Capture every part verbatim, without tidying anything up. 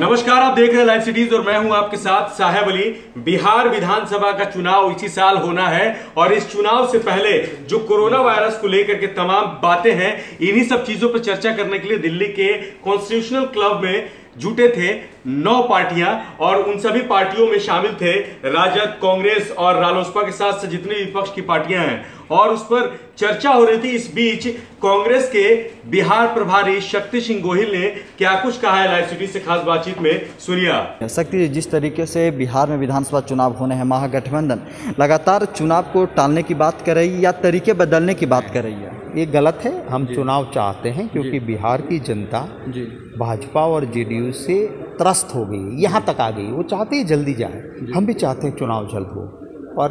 नमस्कार, आप देख रहे हैं लाइव सिटीज और मैं हूं आपके साथ साहेब अली। बिहार विधानसभा का चुनाव इसी साल होना है और इस चुनाव से पहले जो कोरोना वायरस को लेकर के तमाम बातें हैं, इन्हीं सब चीजों पर चर्चा करने के लिए दिल्ली के कॉन्स्टिट्यूशनल क्लब में जुटे थे नौ पार्टियां और उन सभी पार्टियों में शामिल थे राजद, कांग्रेस और रालोसपा के साथ से जितनी विपक्ष की पार्टियां हैं और उस पर चर्चा हो रही थी। इस बीच कांग्रेस के बिहार प्रभारी शक्ति सिंह गोहिल ने क्या कुछ कहा है लाइव सिटी से खास बातचीत में, सुनिए। शक्ति, जिस तरीके से बिहार में विधानसभा चुनाव होने हैं, महागठबंधन लगातार चुनाव को टालने की बात कर रही है या तरीके बदलने की बात कर रही है? ये गलत है। हम चुनाव चाहते हैं क्योंकि बिहार की जनता भाजपा और जेडीयू से त्रस्त हो गई, यहाँ तक आ गई। वो चाहते हैं जल्दी जाए, हम भी चाहते हैं चुनाव जल्द हो, पर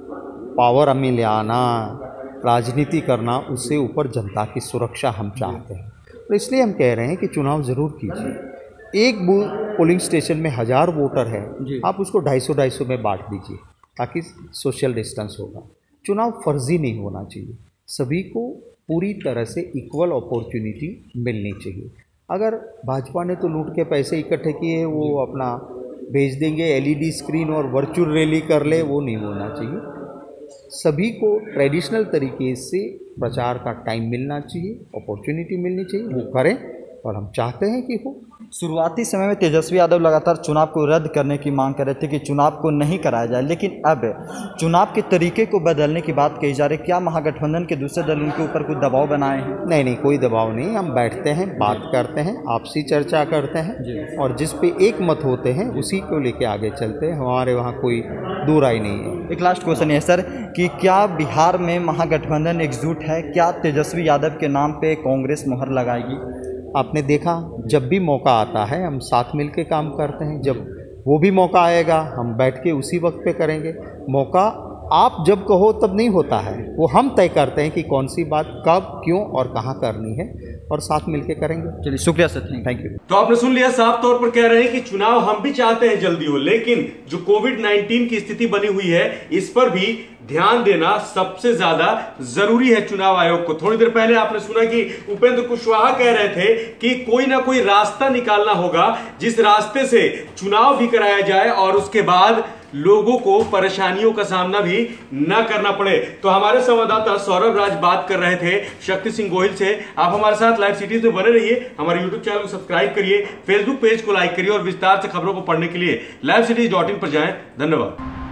पावर में ले आना, राजनीति करना, उससे ऊपर जनता की सुरक्षा हम चाहते हैं। तो इसलिए हम कह रहे हैं कि चुनाव ज़रूर कीजिए। एक पोलिंग स्टेशन में हज़ार वोटर है, आप उसको ढाई सौ ढाई सौ में बांट दीजिए ताकि सोशल डिस्टेंस होगा। चुनाव फर्जी नहीं होना चाहिए, सभी को पूरी तरह से इक्वल अपॉर्चुनिटी मिलनी चाहिए। अगर भाजपा ने तो लूट के पैसे इकट्ठे किए, वो अपना भेज देंगे एलईडी स्क्रीन और वर्चुअल रैली कर ले, वो नहीं होना चाहिए। सभी को ट्रेडिशनल तरीके से प्रचार का टाइम मिलना चाहिए, अपॉर्चुनिटी मिलनी चाहिए, वो करें और हम चाहते हैं कि हो। शुरुआती समय में तेजस्वी यादव लगातार चुनाव को रद्द करने की मांग कर रहे थे कि चुनाव को नहीं कराया जाए, लेकिन अब चुनाव के तरीके को बदलने की बात कही जा रही है। क्या महागठबंधन के दूसरे दल उनके ऊपर कुछ दबाव बनाए हैं? नहीं नहीं, कोई दबाव नहीं। हम बैठते हैं, बात करते हैं, आपसी चर्चा करते हैं और जिस पे एक मत होते हैं उसी को लेके आगे चलते हैं। हमारे वहाँ कोई दूर आई नहीं है। एक लास्ट क्वेश्चन है सर कि क्या बिहार में महागठबंधन एकजुट है? क्या तेजस्वी यादव के नाम पे कांग्रेस मुहर लगाएगी? आपने देखा, जब भी मौका आता है हम साथ मिल के काम करते हैं। जब वो भी मौका आएगा हम बैठ के उसी वक्त पे करेंगे। मौका आप जब कहो तब नहीं होता है, वो हम तय करते हैं कि कौन सी बात कब, क्यों और कहाँ करनी है और साथ मिलके करेंगे। चलिए, शुक्रिया सर, थैंक यू। तो आपने सुन लिया, साफ तौर पर कह रहे हैं कि चुनाव हम भी चाहते हैं जल्दी हो, लेकिन जो कोविड नाइन्टीन की स्थिति बनी हुई है इस पर भी ध्यान देना सबसे ज्यादा जरूरी है चुनाव आयोग को। थोड़ी देर पहले आपने सुना कि उपेंद्र कुशवाहा कह रहे थे कि कोई ना कोई रास्ता निकालना होगा जिस रास्ते से चुनाव भी कराया जाए और उसके बाद लोगों को परेशानियों का सामना भी न करना पड़े। तो हमारे संवाददाता सौरभ राज बात कर रहे थे शक्ति सिंह गोहिल से। आप हमारे साथ लाइव सिटीज में बने रहिए, हमारे यूट्यूब चैनल को सब्सक्राइब करिए, फेसबुक पेज को लाइक करिए और विस्तार से खबरों को पढ़ने के लिए लाइव सिटीज डॉट इन पर जाएं। धन्यवाद।